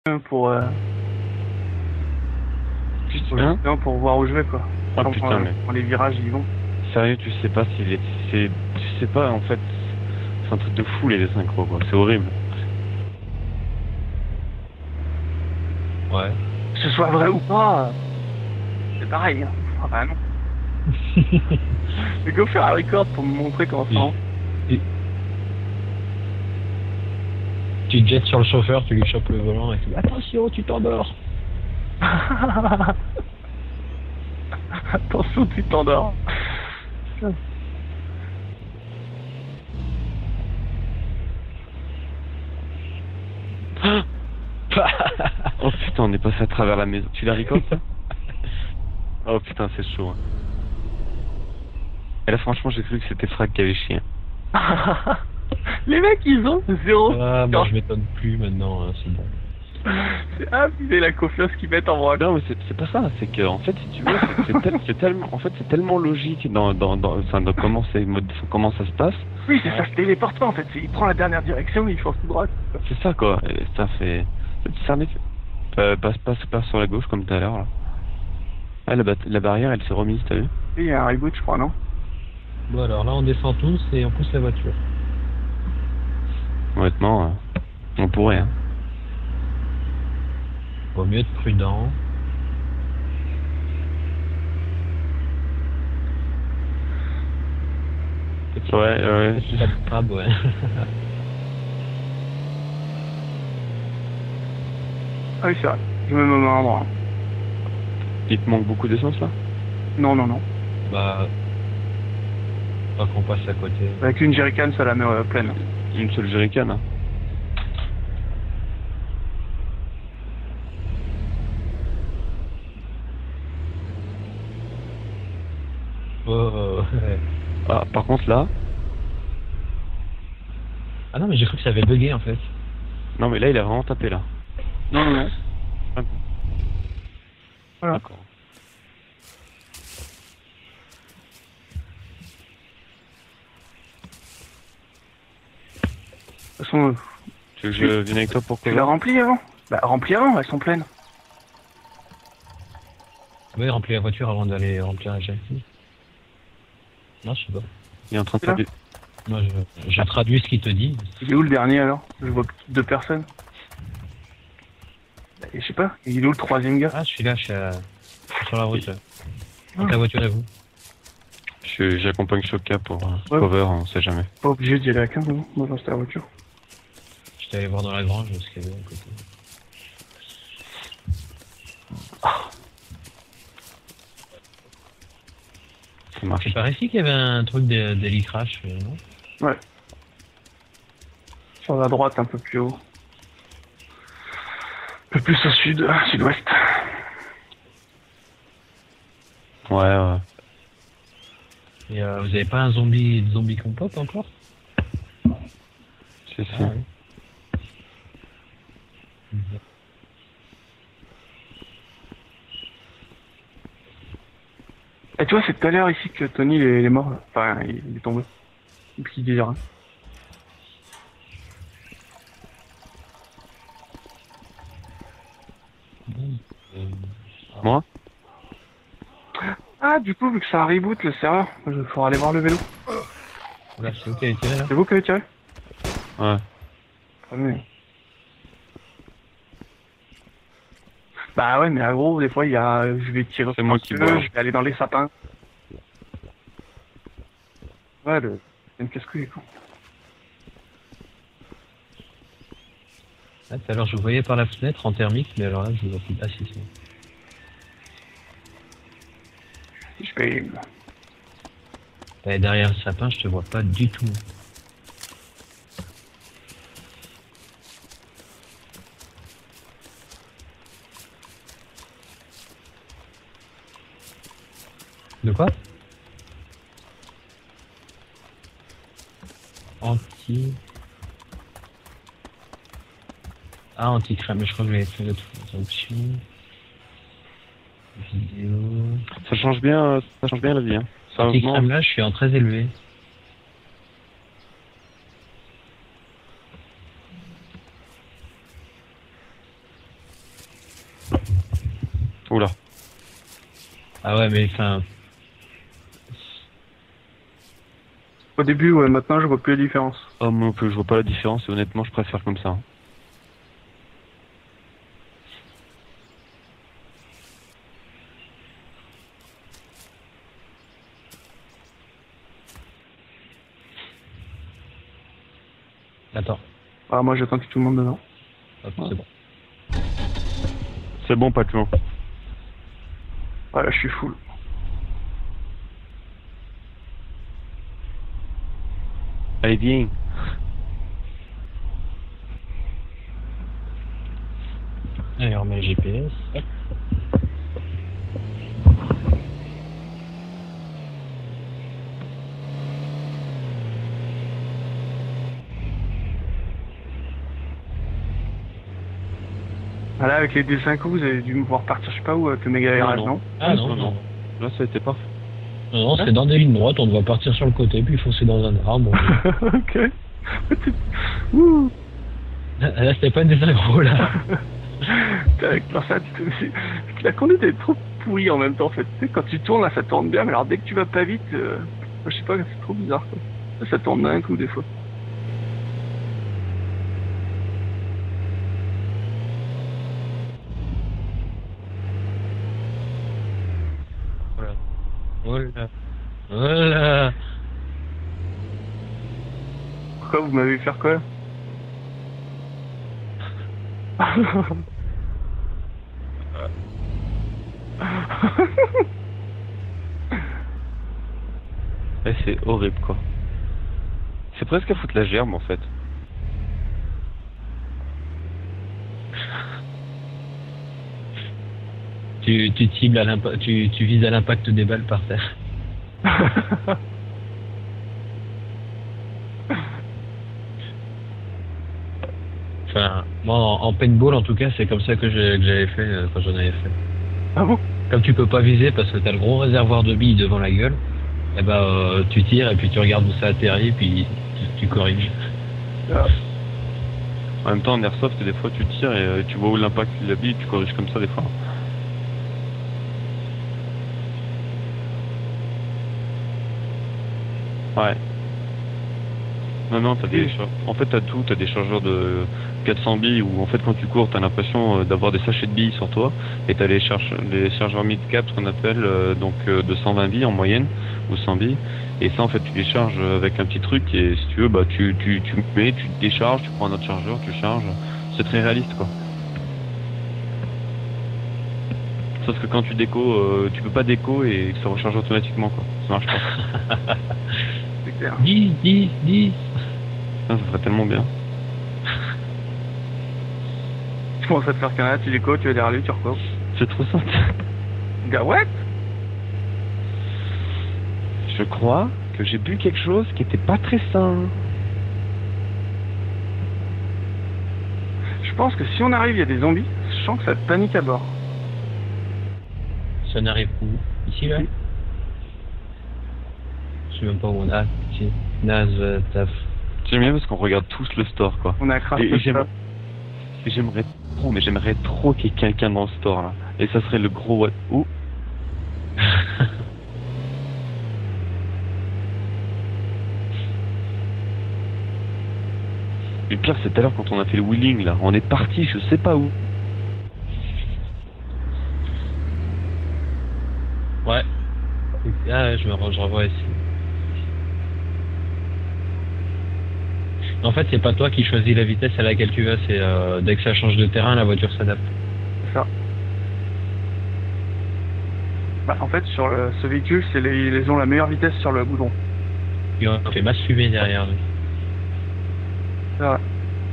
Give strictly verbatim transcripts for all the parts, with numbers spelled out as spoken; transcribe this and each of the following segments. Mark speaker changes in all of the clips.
Speaker 1: pour euh...
Speaker 2: Hein
Speaker 1: pour, pour voir où je vais quoi.
Speaker 2: Ah
Speaker 1: Quand,
Speaker 2: putain
Speaker 1: euh,
Speaker 2: mais...
Speaker 1: quand les virages ils vont.
Speaker 2: Sérieux, tu sais pas s'il est... c'est... Tu sais pas, en fait... C'est un truc de fou, les synchros, quoi. C'est horrible.
Speaker 3: Ouais.
Speaker 1: Que ce soit vrai ou pas, c'est pareil. Hein. Ah bah non. Mais go faire un record pour me montrer comment ça rend.
Speaker 3: Et... Tu te jettes sur le chauffeur, tu lui chopes le volant et tu dis attention, tu t'endors.
Speaker 1: Attention, tu t'endors.
Speaker 2: Oh putain, on est passé à travers la maison. Tu la recordes ça? Oh putain, c'est chaud. Hein. Et là, franchement, j'ai cru que c'était Frag qui avait chié.
Speaker 1: Les mecs, ils ont zéro.
Speaker 3: Ah, moi je m'étonne plus maintenant, hein, c'est bon.
Speaker 1: C'est abusé la confiance qu'ils mettent en moi.
Speaker 2: Non, mais c'est pas ça. C'est que, en fait, si tu veux, c'est tel, tellement, en fait, c'est tellement logique dans, dans, dans, enfin, dans comment, comment ça se passe.
Speaker 1: Oui, c'est ça, se téléporte pas en fait. Il prend la dernière direction, il fonce tout droit.
Speaker 2: C'est ça, quoi. Et ça fait. Ça me euh, passe, passe, passe sur la gauche comme tout à l'heure, là. Ah, la, la barrière, elle s'est remise, t'as vu?
Speaker 1: Oui, il y a un reboot, je crois, non?
Speaker 3: Bon, alors là, on descend tous et on pousse la voiture.
Speaker 2: Honnêtement, euh, on pourrait, hein.
Speaker 3: Vaut mieux être prudent.
Speaker 2: Ouais, ouais.
Speaker 3: Petit tas de crabes, ouais.
Speaker 1: Ah oui, c'est vrai. Je me mets au même endroit.
Speaker 2: Il te manque beaucoup d'essence, là?
Speaker 1: Non, non, non.
Speaker 3: Bah... Pas qu'on passe à côté.
Speaker 1: Avec une jerrycan, ça la met euh, pleine.
Speaker 2: Une seule jerrycan, hein.
Speaker 3: Oh, ouais.
Speaker 2: Ah, par contre, là...
Speaker 3: Ah non, mais j'ai cru que ça avait bugué, en fait.
Speaker 2: Non, mais là, il a vraiment tapé, là.
Speaker 1: Non, non, non.
Speaker 2: Ah,
Speaker 1: Voilà.
Speaker 2: d'accord.
Speaker 1: De toute façon, euh,
Speaker 2: Tu veux que je vienne avec toi pour
Speaker 1: tu
Speaker 2: que...
Speaker 1: l'as rempli avant? Bah, rempli avant, elles sont pleines.
Speaker 3: Oui, remplir la voiture avant d'aller remplir la jackie. Non, je sais pas.
Speaker 2: Il est en train de
Speaker 1: Là
Speaker 2: taper.
Speaker 3: Moi, je, je traduis ce qu'il te dit.
Speaker 1: Il est où le dernier alors? Je vois que deux personnes. Bah, je sais pas, il est où le troisième gars?
Speaker 3: Ah, je suis là, je suis, à... je suis sur la route. Là. Donc la voiture est vous.
Speaker 2: Je- J'accompagne Choca pour euh,
Speaker 1: Ouais.
Speaker 2: cover, on sait jamais.
Speaker 1: Pas obligé d'y aller à quinze, non? Moi je reste à la voiture.
Speaker 3: J'étais allé voir dans la grange ce qu'il y avait à côté.
Speaker 2: Ça marche.
Speaker 3: C'est par ici qu'il y avait un truc d'hélicrash, non?
Speaker 1: Ouais. Sur la droite, un peu plus haut. Un peu plus au sud, sud-ouest.
Speaker 2: Ouais, ouais.
Speaker 3: Et euh, vous avez pas un zombie zombie compote encore?
Speaker 2: C'est
Speaker 3: Ah,
Speaker 2: ça.
Speaker 3: oui.
Speaker 1: Et tu vois, c'est tout à l'heure ici que Tony il est, il est mort. Là. Enfin, il, il est tombé. Et puis il disait rien.
Speaker 3: Euh,
Speaker 2: Moi?
Speaker 1: Ah, du coup, vu que ça reboot le serveur, il faudra aller voir le vélo.
Speaker 3: Voilà, c'est vous qui avez tiré là?
Speaker 1: C'est vous qui avez tiré?
Speaker 2: Ouais.
Speaker 1: Ah, mais... Bah ouais, mais en gros, des fois, il y a... je vais tirer
Speaker 2: C'est moi
Speaker 1: sur
Speaker 2: qui
Speaker 1: le
Speaker 2: bois.
Speaker 1: feu, je vais aller dans les sapins. Ouais, le... c'est une casse-couille, quoi.
Speaker 3: Ah, tout à l'heure, je vous voyais par la fenêtre en thermique, mais alors là, je vous vois plus. Ah, si, si.
Speaker 1: Je paye...
Speaker 3: Et derrière le sapin, je te vois pas du tout. De quoi? Anti... Ah, anti-crème, mais je crois que j'avais fait l'autre option. Vidéo...
Speaker 2: Ça change bien, euh, ça change bien la vie, hein. Ça augmente.
Speaker 3: Anti-crème là, je suis en très élevé.
Speaker 2: Oula.
Speaker 3: Ah ouais, mais enfin...
Speaker 1: Au début, ouais, maintenant je vois plus la différence.
Speaker 2: Oh, moi non plus, je vois pas la différence et honnêtement, je préfère comme ça.
Speaker 3: Attends.
Speaker 1: Ah, moi j'attends que tout le monde dedans.
Speaker 3: Hop, c'est bon.
Speaker 2: C'est bon, pas de loin.
Speaker 1: Voilà, je suis full.
Speaker 2: Allez, viens.
Speaker 3: Allez, on met le G P S. Hop.
Speaker 1: Ah, là, avec les D cinq, vous avez dû me voir partir, je sais pas où, avec le méga
Speaker 2: Non,
Speaker 1: R S,
Speaker 2: non.
Speaker 1: non?
Speaker 3: Ah non, non.
Speaker 2: Là, ça a été parfait.
Speaker 3: Non, non, c'est dans des lignes droites, on doit partir sur le côté, puis foncer dans un arbre.
Speaker 1: Ok. Ouh.
Speaker 3: Là, c'était pas une des agros, là.
Speaker 1: Avec ça, tu te... La conduite est trop pourrie en même temps, en fait. Tu sais, quand tu tournes, là, ça tourne bien, mais alors dès que tu vas pas vite, euh... je sais pas, c'est trop bizarre, quoi. Là, ça tourne d'un coup, des fois.
Speaker 3: Voilà. Voilà. Voilà.
Speaker 1: Pourquoi vous m'avez vu faire quoi, là?
Speaker 2: Ouais, c'est horrible, quoi. C'est presque à foutre la gerbe, en fait.
Speaker 3: Tu, tu cibles à l'impact, tu, tu vises à l'impact des balles par terre. Enfin, moi, en, en paintball, en tout cas, c'est comme ça que j'ai- que j'avais fait euh, quand j'en avais fait.
Speaker 1: Ah bon?
Speaker 3: Comme tu peux pas viser parce que t'as le gros réservoir de billes devant la gueule, eh ben, euh, tu tires et puis tu regardes où ça atterrit, puis tu, tu corriges.
Speaker 1: Ah.
Speaker 2: En même temps, en airsoft, des fois, tu tires et euh, tu vois où l'impact de la bille, tu corriges comme ça, des fois. Ouais. Non, non, t'as des char- en fait, t'as tout. T'as des chargeurs de quatre cents billes où, en fait, quand tu cours, t'as l'impression euh, d'avoir des sachets de billes sur toi. Et t'as les, charge- les chargeurs mid-cap, ce qu'on appelle, euh, donc euh, de cent vingt billes en moyenne, ou cent billes. Et ça, en fait, tu les charges avec un petit truc. Et si tu veux, bah, tu, tu, tu mets, tu décharges, tu prends un autre chargeur, tu charges. C'est très réaliste, quoi. Sauf que quand tu déco, euh, tu peux pas déco et ça recharge automatiquement, quoi. Ça marche pas.
Speaker 1: C'est clair.
Speaker 3: dix, dix, dix.
Speaker 2: Ça, ça serait tellement bien.
Speaker 1: Tu commences à te faire canard, tu déco, tu vas derrière lui, tu recours.
Speaker 2: C'est trop simple.
Speaker 1: Gars, what?
Speaker 2: Je crois que j'ai bu quelque chose qui était pas très sain.
Speaker 1: Je pense que si on arrive, il y a des zombies, je sens que ça te panique à bord.
Speaker 3: Ça n'arrive où? Ici, là?
Speaker 1: Ici.
Speaker 3: Je sais même pas où on a. Ici. Naz, euh, taf.
Speaker 2: J'aime bien parce qu'on regarde tous le store, quoi.
Speaker 1: On a craché
Speaker 2: Et, et j'aime-
Speaker 1: ça.
Speaker 2: et j'aimerais trop, mais j'aimerais trop qu'il y ait quelqu'un dans le store, là. Et ça serait le gros what. Ouh. Le pire, c'est tout à l'heure quand on a fait le wheeling, là. On est parti, je sais pas où.
Speaker 3: Ouais. Ah, je me re- je revois ici. En fait, c'est pas toi qui choisis la vitesse à laquelle tu vas, c'est euh, dès que ça change de terrain, la voiture s'adapte.
Speaker 1: C'est ça. Bah, en fait, sur le- ce véhicule, c'est les, ils ont la meilleure vitesse sur le goudron.
Speaker 3: Et on fait masse fumée derrière lui.
Speaker 1: C'est vrai.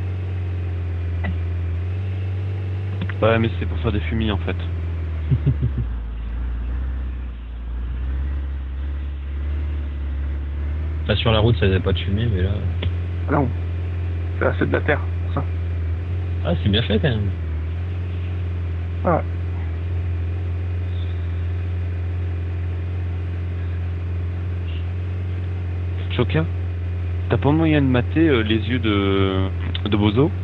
Speaker 2: Ouais, mais c'est pour faire des fumis, en fait.
Speaker 3: Là, sur la route, ça faisait pas de fumée, mais là...
Speaker 1: Ah non. C'est là, c'est de la terre, pour ça.
Speaker 3: Ah, c'est bien fait, quand même.
Speaker 1: Ouais.
Speaker 2: Choca, t'as pas moyen de mater euh, les yeux de, de Bozo?